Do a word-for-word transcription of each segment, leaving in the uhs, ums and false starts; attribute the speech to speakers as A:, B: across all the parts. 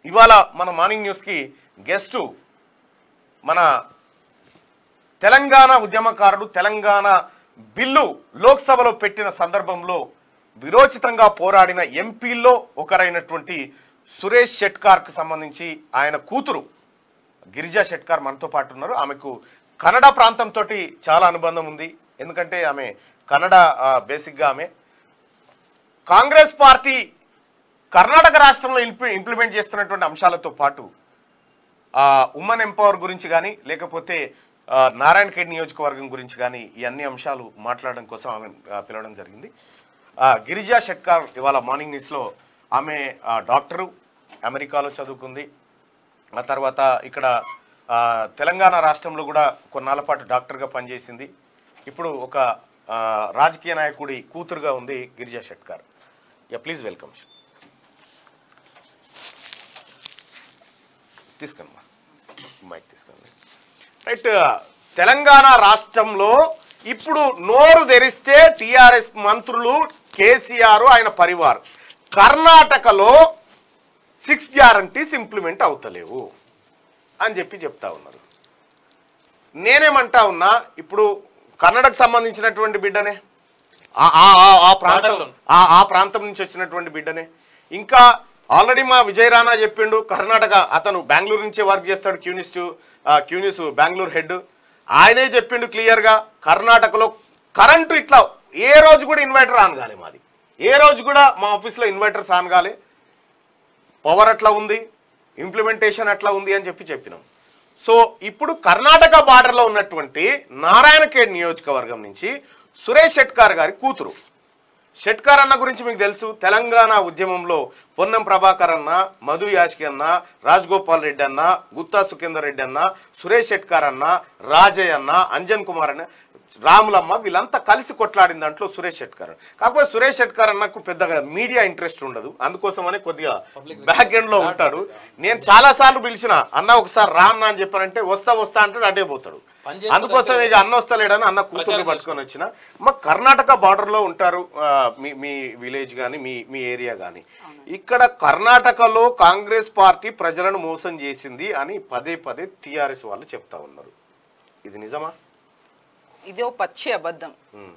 A: ఇవాళ మన మార్నింగ్ న్యూస్కి గెస్టు మన తెలంగాణ ఉద్యమకారుడు తెలంగాణ బిల్లు లోక్సభలో పెట్టిన సందర్భంలో విరోచితంగా పోరాడిన ఎంపీల్లో ఒకరైనటువంటి సురేష్ షెట్కార్కు సంబంధించి ఆయన కూతురు గిరిజా షెట్కార్ మనతో పాటు ఉన్నారు. ఆమెకు కన్నడ ప్రాంతంతో చాలా అనుబంధం ఉంది. ఎందుకంటే ఆమె కన్నడ బేసిక్గా ఆమె కాంగ్రెస్ పార్టీ కర్ణాటక రాష్ట్రంలో ఇంప్లిమెంట్ చేస్తున్నటువంటి అంశాలతో పాటు ఉమెన్ ఎంపవర్ గురించి కానీ లేకపోతే నారాయణ ఖేడ్ నియోజకవర్గం గురించి కానీ ఈ అన్ని అంశాలు మాట్లాడడం కోసం ఆమె పిలవడం జరిగింది. గిరిజా షెట్కార్ ఇవాళ మార్నింగ్ న్యూస్లో ఆమె డాక్టరు, అమెరికాలో చదువుకుంది. ఆ తర్వాత ఇక్కడ తెలంగాణ రాష్ట్రంలో కూడా కొన్నాళ్ళ పాటు డాక్టర్గా పనిచేసింది. ఇప్పుడు ఒక రాజకీయ నాయకుడి కూతురుగా ఉంది Girija Shetkar. Yeah please welcome. తీసుకోండి మైక్ తీసుకోండి. రైట్, తెలంగాణ రాష్ట్రంలో ఇప్పుడు నోరు తెరిస్తే టిఆర్ఎస్ మంత్రులు, కేసీఆర్ ఆయన పరివారు కర్ణాటకలో సిక్స్ గ్యారంటీస్ ఇంప్లిమెంట్ అవుతలేవు అని చెప్పి చెప్తా ఉన్నారు. నేనేమంటా ఉన్నా, ఇప్పుడు కన్నడకు సంబంధించినటువంటి బిడ్డనే, ఆ ప్రాంతం ఆ ప్రాంతం నుంచి వచ్చినటువంటి బిడ్డనే. ఇంకా ఆల్రెడీ మా విజయ్ రాణా చెప్పిండు, కర్ణాటక అతను బెంగళూరు నుంచే వర్క్ చేస్తాడు, క్యూనిస్ క్యూనిస్ బెంగళూరు హెడ్. ఆయనే చెప్పిండు క్లియర్గా, కర్ణాటకలో కరెంటు ఇట్లా ఏ రోజు కూడా ఇన్వర్టర్ ఆన్ కాలే, మాది ఏ రోజు కూడా మా ఆఫీస్లో ఇన్వర్టర్స్ ఆన్ కాలే, పవర్ అట్లా ఉంది, ఇంప్లిమెంటేషన్ అట్లా ఉంది అని చెప్పి చెప్పినాం. సో ఇప్పుడు కర్ణాటక బార్డర్లో ఉన్నటువంటి నారాయణ ఖేడ్ నియోజకవర్గం నుంచి సురేష్ షెట్కార్ గారి కూతురు. షెట్కార్ అన్న గురించి మీకు తెలుసు, తెలంగాణ ఉద్యమంలో పొన్నం ప్రభాకర్ అన్న, మధు యాష్కి అన్న, రాజగోపాల్ రెడ్డి అన్న, గుత్తా సుఖేందర్ రెడ్డి అన్న, సురేష్ షెట్కార్ అన్న, రాజయ్య అన్న, అంజన్ కుమార్ అన్న, రాములమ్మ వీళ్ళంతా కలిసి కొట్లాడిన దాంట్లో సురేష్ షెట్కార్. కాకపోతే సురేష్ షెట్కార్ అన్నకు పెద్దగా మీడియా ఇంట్రెస్ట్ ఉండదు, అందుకోసమనే కొద్దిగా బ్యాక్ ఎండ్ లో ఉంటాడు. నేను చాలా సార్లు పిలిచిన అన్న ఒకసారి రా అన్న అని చెప్పానంటే వస్తా వస్తా అంటే అడ్డే పోతాడు. అందుకోసం ఇక అన్న వస్తలేడని అన్న కూతుర్ని పట్టుకొని వచ్చిన. మా కర్ణాటక బార్డర్ లో ఉంటారు, మీ మీ విలేజ్ కానీ మీ మీ ఏరియా కానీ. ఇక్కడ కర్ణాటకలో కాంగ్రెస్ పార్టీ ప్రజలను మోసం చేసింది అని పదే పదే టిఆర్ఎస్ వాళ్ళు చెప్తా ఉన్నారు. ఇది నిజమా?
B: ఇది ఓ పచ్చి అబద్ధం.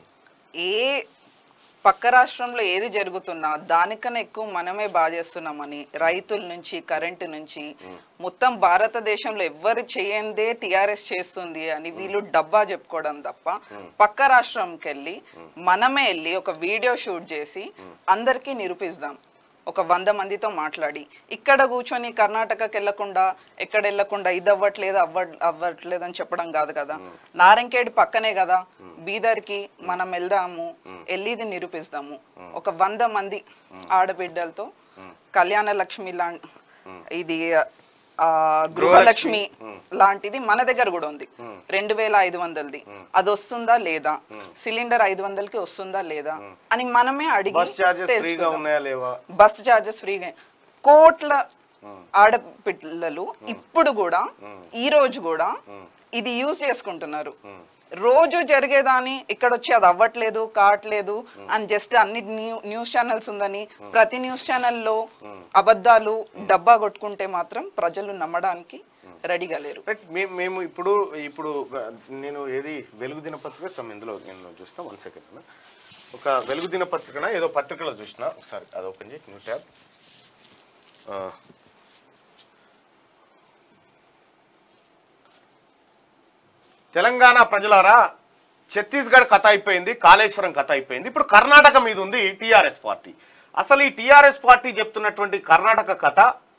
B: ఏ పక్క రాష్ట్రంలో ఏది జరుగుతున్నా దానికన్నా ఎక్కువ మనమే బాగా చేస్తున్నామని, రైతుల నుంచి కరెంటు నుంచి మొత్తం భారతదేశంలో ఎవ్వరు చేయందే టిఆర్ఎస్ చేస్తుంది అని వీళ్ళు డబ్బా చెప్పుకోవడం తప్ప, పక్క రాష్ట్రంకి వెళ్ళి మనమే వెళ్ళి ఒక వీడియో షూట్ చేసి అందరికీ నిరూపిస్తాం. ఒక వంద మందితో మాట్లాడి ఇక్కడ కూర్చొని కర్ణాటకకి వెళ్లకుండా ఎక్కడ వెళ్లకుండా ఇది అవ్వట్లేదు అవ్వ అవ్వట్లేదు అని చెప్పడం కాదు కదా. నారాయణఖేడ్ పక్కనే కదా, బీదర్కి మనం వెళ్దాము, వెళ్ళిది నిరూపిస్తాము. ఒక వంద మంది ఆడబిడ్డలతో కళ్యాణ లక్ష్మి లా ఇది ఆ గృహలక్ష్మి లాంటిది మన దగ్గర కూడా ఉంది, రెండు వేల ఐదు వందలది. అది వస్తుందా లేదా, సిలిండర్ ఐదు వందలకి వస్తుందా లేదా అని మనమే అడిగి బస్ చార్జెస్ ఫ్రీగా. కోట్ల ఆడపిల్లలు ఇప్పుడు కూడా ఈ రోజు కూడా ఇది యూజ్ చేసుకుంటున్నారు. రోజు జరిగేదాన్ని ఇక్కడ వచ్చి అది అవ్వట్లేదు కావట్లేదు అని జస్ట్ అన్ని న్యూస్ ఛానల్స్ ఉందని ప్రతి న్యూస్ ఛానల్లో అబద్ధాలు డబ్బా కొట్టుకుంటే మాత్రం ప్రజలు నమ్మడానికి రెడీగా లేరు.
A: మేము ఇప్పుడు ఇప్పుడు నేను ఏది వెలుగు దినపత్రిక సమ్ ఇందులో నేను చూసిన వన్ సెకండ్ ఒక వెలుగు దినపత్రికన ఏదో పత్రికలో చూసిన, ఒకసారి అది ఓపెన్ చేయి న్యూ ట్యాబ్. తెలంగాణ ప్రజలారా, ఛత్తీస్గఢ్ కథ అయిపోయింది, కాళేశ్వరం కథ అయిపోయింది, ఇప్పుడు కర్ణాటక మీద ఉంది టిఆర్ఎస్ పార్టీ. అసలు ఈ టిఆర్ఎస్ పార్టీ చెప్తున్నటువంటి కర్ణాటక కథ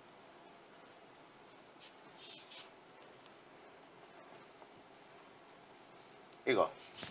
A: ఇగో.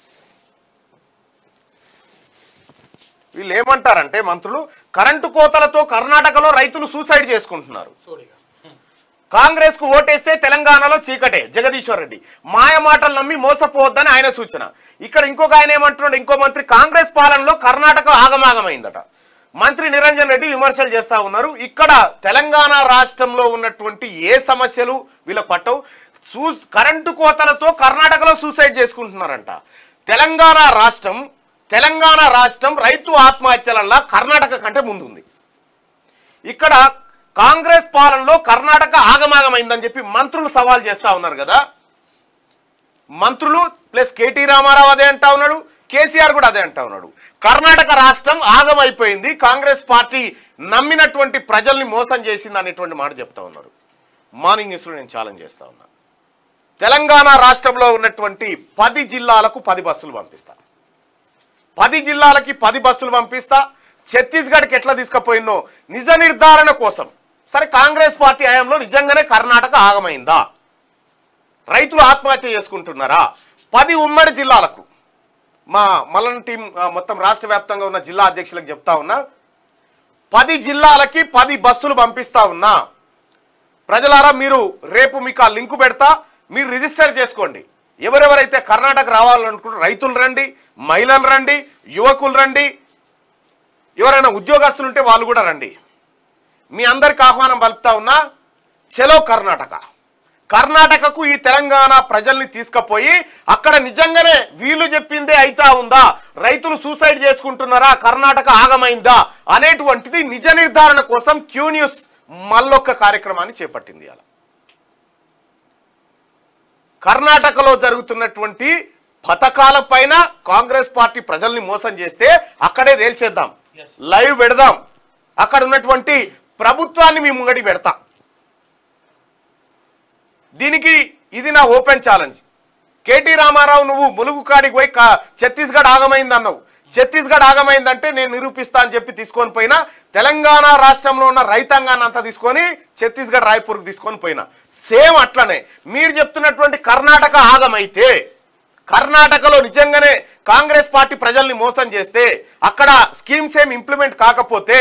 A: వీళ్ళు ఏమంటారంటే మంత్రులు, కరెంటు కోతలతో కర్ణాటకలో రైతులు సూసైడ్ చేసుకుంటున్నారు, కాంగ్రెస్ కు ఓటేస్తే తెలంగాణలో చీకటే. జగదీశ్వర్ రెడ్డి మాయ మాటలు నమ్మి మోసపోవద్దని ఆయన సూచన. ఇక్కడ ఇంకొక ఆయన ఏమంటున్నాడు, ఇంకో మంత్రి, కాంగ్రెస్ పాలనలో కర్ణాటక ఆగమాగమైందట. మంత్రి నిరంజన్ రెడ్డి విమర్శలు చేస్తా ఉన్నారు. ఇక్కడ తెలంగాణ రాష్ట్రంలో ఉన్నటువంటి ఏ సమస్యలు వీళ్ళకి పట్టవు. సూ కరెంటు కోతలతో కర్ణాటకలో సూసైడ్ చేసుకుంటున్నారంట. తెలంగాణ రాష్ట్రం తెలంగాణ రాష్ట్రం రైతు ఆత్మహత్యలల్లా కర్ణాటక కంటే ముందుంది. ఇక్కడ కాంగ్రెస్ పాలనలో కర్ణాటక ఆగమాగమైందని చెప్పి మంత్రులు సవాల్ చేస్తా ఉన్నారు కదా. మంత్రులు ప్లస్ కేటీ రామారావు అదే అంటా ఉన్నాడు, కేసీఆర్ కూడా అదే అంటా ఉన్నాడు. కర్ణాటక రాష్ట్రం ఆగమైపోయింది, కాంగ్రెస్ పార్టీ నమ్మినటువంటి ప్రజల్ని మోసం చేసింది అనేటువంటి మాట చెప్తా ఉన్నారు. మార్నింగ్ న్యూస్లో నేను ఛాలెంజ్ చేస్తా ఉన్నా. తెలంగాణ రాష్ట్రంలో ఉన్నటువంటి పది జిల్లాలకు పది బస్సులు పంపిస్తా, పది జిల్లాలకి పది బస్సులు పంపిస్తా. ఛత్తీస్గఢ్కి ఎట్లా తీసుకుపోయినో నిజ నిర్ధారణ కోసం. సరే, కాంగ్రెస్ పార్టీ హయాంలో నిజంగానే కర్ణాటక ఆగమైందా? రైతులు ఆత్మహత్య చేసుకుంటున్నారా? పది ఉమ్మడి జిల్లాలకు మా మల్లన్ టీం మొత్తం రాష్ట్ర వ్యాప్తంగా ఉన్న జిల్లా అధ్యక్షులకు చెప్తా ఉన్నా, పది జిల్లాలకి పది బస్సులు పంపిస్తా ఉన్నా. ప్రజలారా, మీరు రేపు మీకు ఆ లింకు పెడతా, మీరు రిజిస్టర్ చేసుకోండి. ఎవరెవరైతే కర్ణాటక రావాలనుకుంటారో రైతులు రండి, మహిళలు రండి, యువకులు రండి, ఎవరైనా ఉద్యోగస్తులు ఉంటే వాళ్ళు కూడా రండి. మీ అందరికి ఆహ్వానం పలుకుతా ఉన్నా. చలో కర్ణాటక. కర్ణాటకకు ఈ తెలంగాణ ప్రజల్ని తీసుకుపోయి అక్కడ నిజంగానే వీళ్ళు చెప్పిందే అయితా ఉందా, రైతులు సూసైడ్ చేసుకుంటున్నారా, కర్ణాటక ఆగమైందా అనేటువంటిది నిజ నిర్ధారణ కోసం క్యూ న్యూస్ మళ్ళొక్క కార్యక్రమాన్ని చేపట్టింది. అలా కర్ణాటకలో జరుగుతున్నటువంటి పథకాల పైన కాంగ్రెస్ పార్టీ ప్రజల్ని మోసం చేస్తే అక్కడే తేల్చేద్దాం, లైవ్ పెడదాం, అక్కడ ఉన్నటువంటి ప్రభుత్వాన్ని మీ ముంగడి పెడతా. దీనికి ఇది నా ఓపెన్ ఛాలెంజ్. కేటీ రామారావు, నువ్వు ములుగు కాడికి పోయి ఛత్తీస్గఢ్ ఆగమైంది అన్నావు. ఛత్తీస్గఢ్ ఆగమైందంటే నేను నిరూపిస్తా అని చెప్పి తీసుకొని పోయినా, తెలంగాణ రాష్ట్రంలో ఉన్న రైతాంగాన్ని అంతా తీసుకొని ఛత్తీస్గఢ్ రాయ్పూర్కి తీసుకొని పోయినా. సేమ్ అట్లనే మీరు చెప్తున్నటువంటి కర్ణాటక ఆగమైతే, కర్ణాటకలో నిజంగానే కాంగ్రెస్ పార్టీ ప్రజల్ని మోసం చేస్తే, అక్కడ స్కీమ్స్ ఏం ఇంప్లిమెంట్ కాకపోతే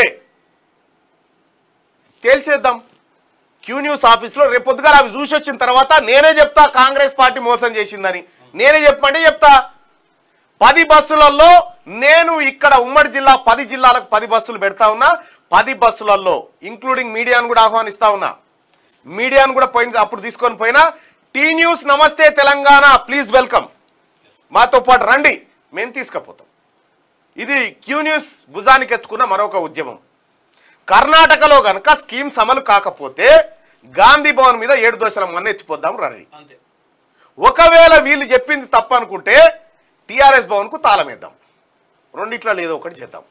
A: తేల్చేద్దాం క్యూ న్యూస్ ఆఫీస్లో. రేపు పొద్దుగా అవి చూసి వచ్చిన తర్వాత నేనే చెప్తా కాంగ్రెస్ పార్టీ మోసం చేసిందని. నేనే చెప్పమంటే చెప్తా. పది బస్సులలో నేను ఇక్కడ ఉమ్మడి జిల్లా పది జిల్లాలకు పది బస్సులు పెడతా ఉన్నా. పది బస్సులలో ఇంక్లూడింగ్ మీడియాను కూడా ఆహ్వానిస్తా ఉన్నా. మీడియాను కూడా పోయిన అప్పుడు తీసుకొని పోయినా. టీ న్యూస్ నమస్తే తెలంగాణ, ప్లీజ్ వెల్కమ్, మాతో పాటు రండి, మేము తీసుకుపోతాం. ఇది క్యూ న్యూస్ భుజానికి ఎత్తుకున్న మరొక ఉద్యమం. కర్ణాటకలో కనుక స్కీమ్స్ అమలు కాకపోతే గాంధీ భవన్ మీద ఏడు దోశల మన్న ఎత్తిపోద్దాం రండి. ఒకవేళ వీళ్ళు చెప్పింది తప్పు అనుకుంటే టీఆర్ఎస్ భవన్ కు తాళం వేద్దాం. రెండిట్లో లేదో ఒకటి చేద్దాం.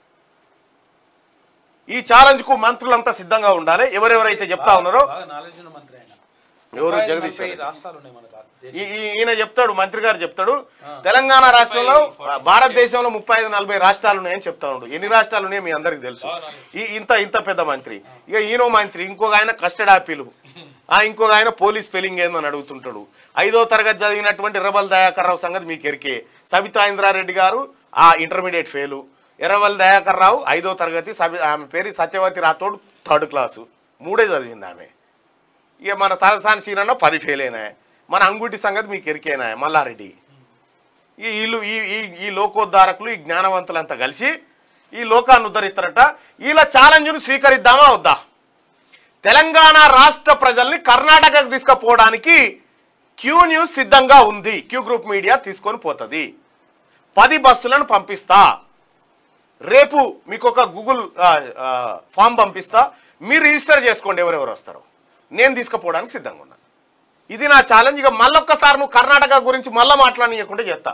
A: ఈ ఛాలెంజ్ కు మంత్రులంతా సిద్ధంగా ఉండాలి. ఎవరెవరైతే చెప్తా ఉన్నారో, ఎవరు జగదీష్ ఈయన చెప్తాడు, మంత్రి గారు చెప్తాడు, తెలంగాణ రాష్ట్రంలో భారతదేశంలో ముప్పై ఐదు నలభై రాష్ట్రాలు ఉన్నాయని చెప్తా ఉండు. ఎన్ని రాష్ట్రాలు ఉన్నాయో మీ అందరికి తెలుసు. ఈ ఇంత ఇంత పెద్ద మంత్రి, ఇక ఈయనో మంత్రి, ఇంకొక ఆయన కస్టడీ ఆపీలు, ఆ ఇంకొక ఆయన పోలీస్ స్పెల్లింగ్ ఏందని అడుగుతుంటాడు. ఐదో తరగతి చదివినటువంటి ఎర్రవల్లి దయాకర్ రావు సంగతి మీకు ఎరికే. సబితా ఇంద్రారెడ్డి గారు ఆ ఇంటర్మీడియట్ ఫెయిలు. ఎర్రవల్లి దయాకర్ రావు ఐదో తరగతి, సబి ఆమె పేరు సత్యవతి రాథోడ్ థర్డ్ క్లాసు, మూడే చదివింది ఆమె. ఇక మన తలసాని సీనన్న పది ఫెయిల్ అయినాయి. మన అంగుటి సంగతి మీకు ఎరికేనా మల్లారెడ్డి. ఈ వీళ్ళు ఈ ఈ లోకోద్ధారకులు, ఈ జ్ఞానవంతులంతా కలిసి ఈ లోకాన్ని ఉద్ధరిస్తారట. వీళ్ళ ఛాలెంజ్ను స్వీకరిద్దామా వద్దా? తెలంగాణ రాష్ట్ర ప్రజల్ని కర్ణాటకకు తీసుకుపోవడానికి క్యూ న్యూస్ సిద్ధంగా ఉంది. క్యూ గ్రూప్ మీడియా తీసుకొని పోతుంది. పది బస్సులను పంపిస్తా. రేపు మీకు ఒక గూగుల్ ఫామ్ పంపిస్తా, మీరు రిజిస్టర్ చేసుకోండి ఎవరెవరు వస్తారో. నేను తీసుకుపోవడానికి సిద్ధంగా ఉన్నా. ఇది నా ఛాలెంజ్. ఇక మళ్ళొక్కసారి నువ్వు కర్ణాటక గురించి మళ్ళీ మాట్లాడనీయకుండా చేస్తా.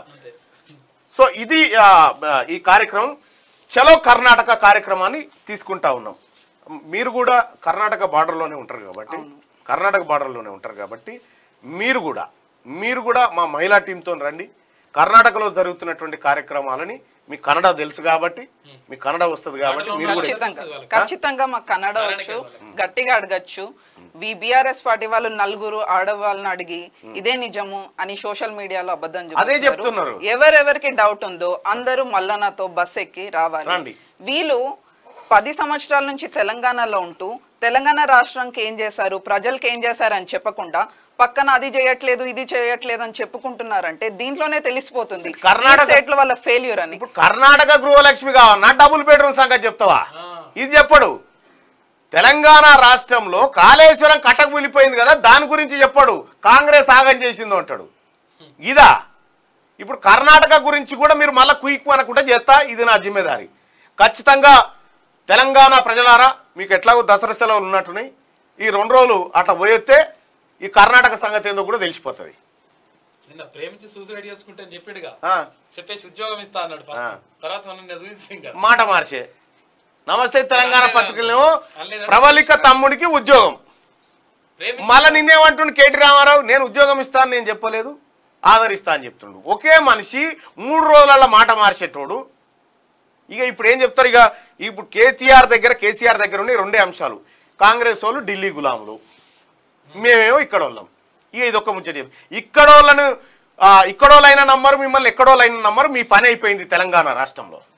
A: సో ఇది ఈ కార్యక్రమం. చలో కర్ణాటక కార్యక్రమాన్ని తీసుకుంటా ఉన్నాం. మీరు కూడా కర్ణాటక బార్డర్లోనే ఉంటారు కాబట్టి, కర్ణాటక బార్డర్లోనే ఉంటారు కాబట్టి మీరు కూడా మీరు కూడా మా మహిళా టీంతో రండి. కర్ణాటకలో జరుగుతున్నటువంటి కార్యక్రమాలని మీ కన్నడ తెలుసు కాబట్టి, మీ కన్నడ వస్తుంది కాబట్టి మీరు కూడా
B: ఖచ్చితంగా మాకు కన్నడ వచ్చు, గట్టిగా అడగచ్చు. బీఆర్ఎస్ పార్టీ వాళ్ళు నలుగురు ఆడవాళ్ళని అడిగి ఇదే నిజము అని సోషల్ మీడియాలో అబద్ధం చెప్తున్నారు. ఎవరెవరికి డౌట్ ఉందో అందరూ మల్లన్నతో బస్ ఎక్కి రావాలి. వీళ్ళు పది సంవత్సరాల నుంచి తెలంగాణలో ఉంటూ తెలంగాణ రాష్ట్రానికి ఏం చేశారు, ప్రజలకు ఏం చేశారు అని చెప్పకుండా పక్కన అది చేయట్లేదు ఇది చేయట్లేదు అని చెప్పుకుంటున్నారంటే దీంట్లోనే తెలిసిపోతుంది కర్ణాటక స్టేట్ లో వాళ్ళ ఫెయిల్యూర్ అని. ఇప్పుడు
A: కర్ణాటక గృహలక్ష్మి కావన్నా డబుల్ బెడ్రూమ్ సంగతి చెప్తావా? ఇది చెప్పడు. తెలంగాణ రాష్ట్రంలో కాళేశ్వరం కట్టకు కూలిపోయింది కదా, దాని గురించి చెప్పడు. కాంగ్రెస్ ఆగం చేసిందో అంటాడు. ఇదా ఇప్పుడు కర్ణాటక గురించి కూడా మీరు మళ్ళీ కుయిక్కు అనకుండా చేస్తా. ఇది నా జిమ్మేదారి. ఖచ్చితంగా తెలంగాణ ప్రజలారా, మీకు ఎట్లాగో దసరా సెలవులు ఉన్నట్టున్నాయి, ఈ రెండు రోజులు అట్లా పోయొస్తే ఈ కర్ణాటక సంగతి ఏందో కూడా తెలిసిపోతుంది.
C: నిన్న ప్రేమించి సూసైడ్ చేసుకుంటే అని చెప్పాడుగా,
A: ఆ,
C: చెప్పేసి ఉద్యోగం ఇస్తా అన్నాడు ఫస్ట్. తర్వాత మనం అజిత్ సింగ్ గారు
A: మాట మార్చే నమస్తే తెలంగాణ పత్రికలేమో ప్రవళిక తమ్ముడికి ఉద్యోగం,
C: ప్రేమించి
A: మళ్ళా నిన్నేమంటుండు కేటీ రామారావు, నేను ఉద్యోగం ఇస్తాను నేను చెప్పలేదు ఆదరిస్తా అని చెప్తుండు. ఒకే మనిషి మూడు రోజుల మాట మార్చేటోడు. ఇక ఇప్పుడు ఏం చెప్తారు, ఇక ఇప్పుడు కేసీఆర్ దగ్గర కేసీఆర్ దగ్గర ఉండే రెండే అంశాలు, కాంగ్రెస్ వాళ్ళు ఢిల్లీ గులాములు, మేమేమో ఇక్కడ వాళ్ళం. ఇక ఇది ఒక్క ముచ్చట చెప్పి ఇక్కడోళ్ళను ఇక్కడోళ్ళైనా నమ్మరు, మిమ్మల్ని ఎక్కడోళ్ళైనా నమ్మరు, మీ పని అయిపోయింది తెలంగాణ రాష్ట్రంలో.